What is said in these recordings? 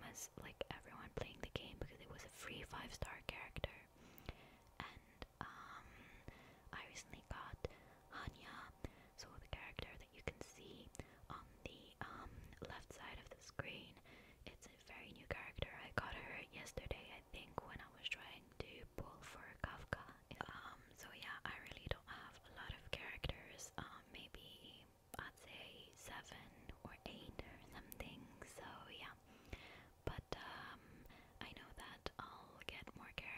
was like everyone playing the game because it was a free 5-star character. And I recently got Hanya, so the character that you can see on the left side of the screen. It's a very new character. I got her yesterday, I think, when I was trying to pull for Kafka. So yeah, I really don't have a lot of characters. Maybe I'd say 7 or 8 or something. So yeah, but I know that I'll get more characters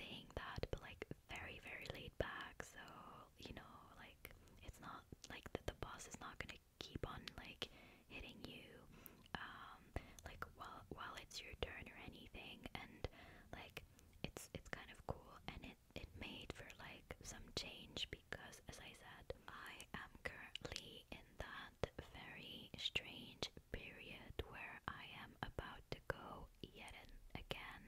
saying that, but like very, very laid back. So, you know, like it's not like the boss is not gonna keep on like hitting you, like while it's your turn or anything. And like it's kind of cool, and it made for like some change because, as I said, I am currently in that very strange period where I am about to go yet again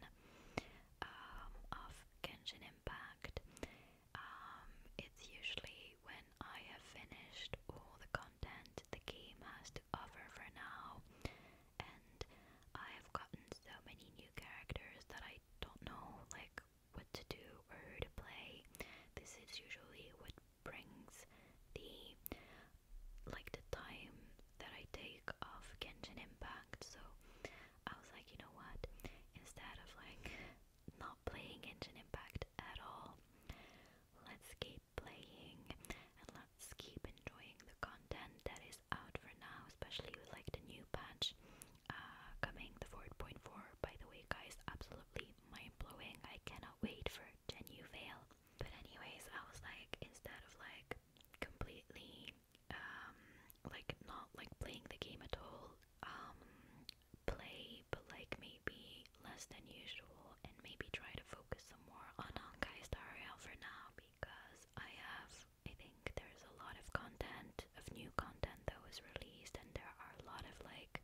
of Genshin Impact. It's usually when I have finished all the content the game has to offer for now, and I have gotten so many new characters that I don't know like what to do or who to play. This is usually what brings the the time that I take off Genshin Impact. So I was like, you know what? Instead of like not playing Genshin Impact at all, let's keep playing and let's keep enjoying the content that is out for now, especially with like the new patch coming, the 4.4. By the way, guys, absolutely mind-blowing. I cannot wait for the new veil. But anyways, I was like, instead of like completely like not like playing the game at all, play but like maybe less than usual, and maybe try to focus some more on Honkai Star Rail for now, because I think there's a lot of content, of new content that was released, and there are a lot of like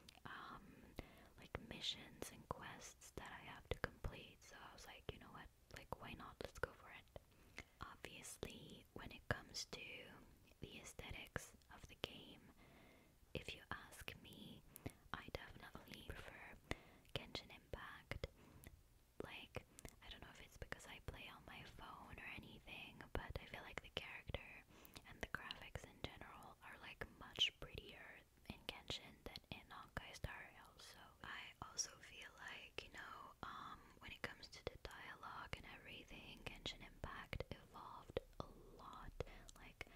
missions and quests that I have to complete. So I was like, you know what, like why not, let's go for it. Obviously, when it comes to the aesthetics of the game, if you ask me, I definitely prefer Genshin Impact. Like, I don't know if it's because I play on my phone or anything, but I feel like the character and the graphics in general are like much prettier in Genshin than in Honkai Star Rail. So I also feel like, you know, when it comes to the dialogue and everything, Genshin Impact evolved a lot. Like,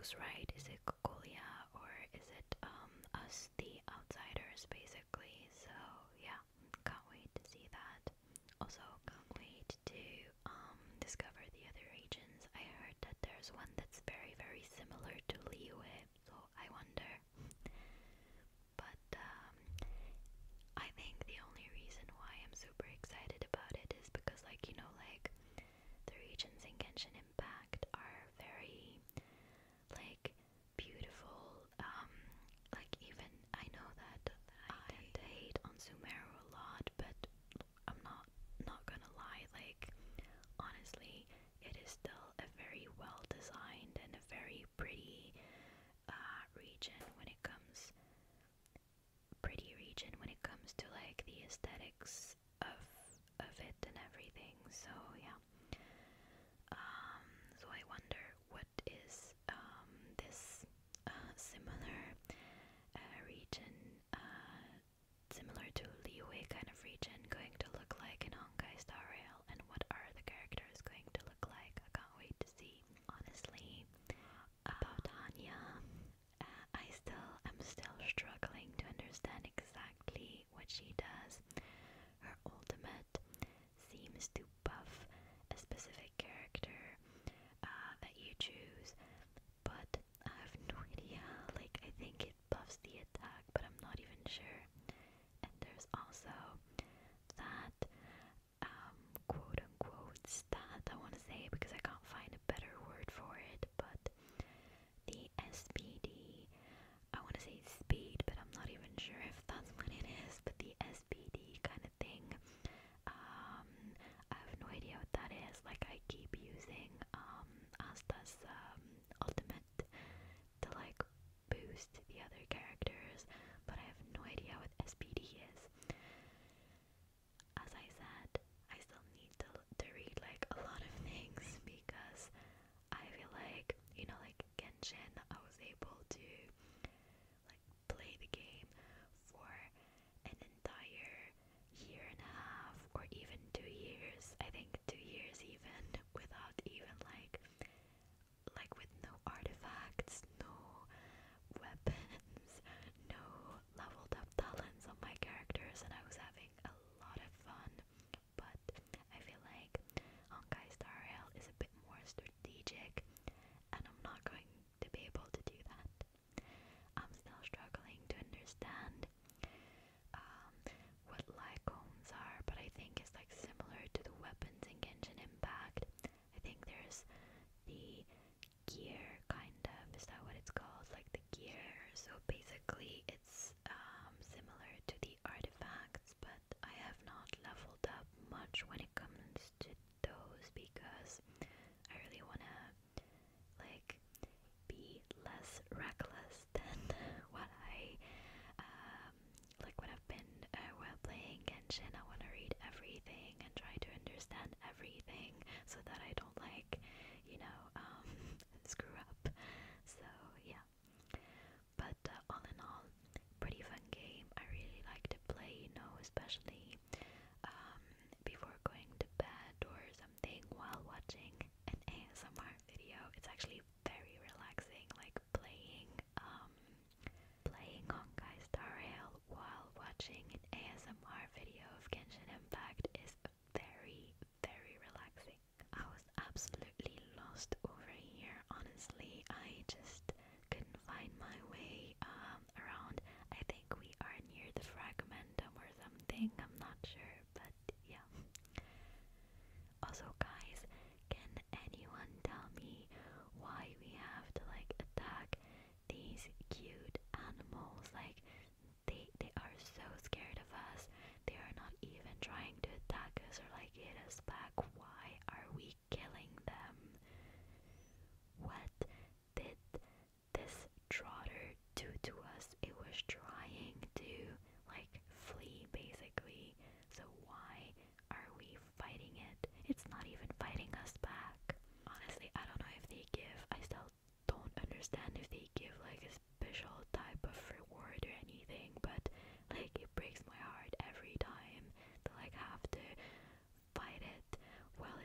who's right? Is it Kokolia or is it us, the outsiders, basically? So yeah, can't wait to see that. Also, can't wait to discover the other regions. I heard that there's one that's very, very similar to Liyue, so I wonder. But I think the only reason why I'm super excited about it is because, like, you know, like, the regions in Genshin Impact are very, like, beautiful. Like, even, I know that I tend to hate on Sumeru a lot, but I'm not gonna lie, like, honestly, it is still a very well designed and a very pretty region when it comes to like the aesthetics of it and everything. So yeah. So I wonder what is this similar region, similar to Liyue kind of region, going to look like in Honkai Star Rail, and what are the characters going to look like? I can't wait to see. Honestly, about Hanya, I'm still struggling to understand exactly what she does. Her ultimate seems to buff a specific character that you choose, but I have no idea. Like, I think it buffs the attack, but I'm not even sure. And there's also that quote unquote stat, I want to say, because I can't find a better word for it, but the SPD, I want to say speed, but I'm not even sure if that's what it is, but the SPD kind of thing, I have no idea what that is. Like, I keep using Asta's ultimate to like boost the other characters, but I have no idea what SPD is. As I said, I still need to read like a lot of things, because I feel like, you know, like Genshin, I was able to like play the game for an entire year and a half, or even 2 years. I think 2 years even, without even like with no artifacts, no weapons, no leveled up talents on my characters, and I was having a lot of fun. But I feel like Honkai Star Rail is a bit more strategic, and I'm not going to be able to do that. I'm still struggling to understand what Lycones are, but I think it's like similar to the weapons in Genshin Impact. I think there's the gear, kind of. Is that what it's called? Like the gear. So basically it's similar to the artifacts, but I have not leveled up much when it comes to those, because I really wanna like be less reckless than what I like when I've been while playing Genshin. I wanna read everything and try to understand everything so that I don't like, you know, screw up. So yeah. But all in all, pretty fun game. I really like to play, you know, especially before going to bed or something, while watching an ASMR video. It's actually very relaxing, like playing Honkai Star Rail while watching an ASMR video of Genshin Impact is very, very relaxing. I was absolutely lost over here, honestly. I just couldn't find my way around. I think we are near the Fragmentum or something, I'm not sure, but yeah. Also, guys, can anyone tell me why we have to like attack these cute animals? Like, they are so scared of us. They are not even trying to attack us or like hit us back. Why are we killing them? What did this trotter do to us? It was trying to like flee, basically. So why are we fighting it? It's not even fighting us back. Honestly, I don't know if they give, I still don't understand if they give like a special type of reward or anything, but like it breaks my heart every time to like have to fight it while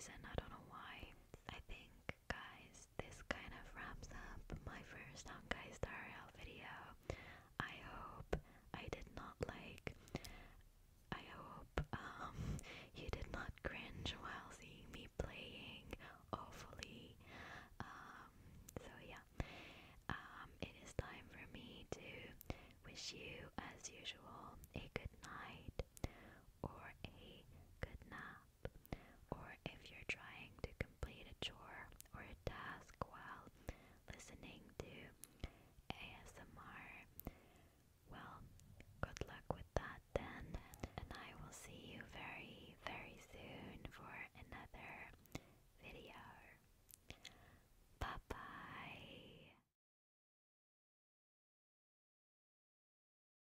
reason. I don't know why. I think, guys, this kind of wraps up my first Honkai Star Rail video. I hope I did not I hope you did not cringe while seeing me playing awfully. So yeah, it is time for me to wish you, as usual, a good night,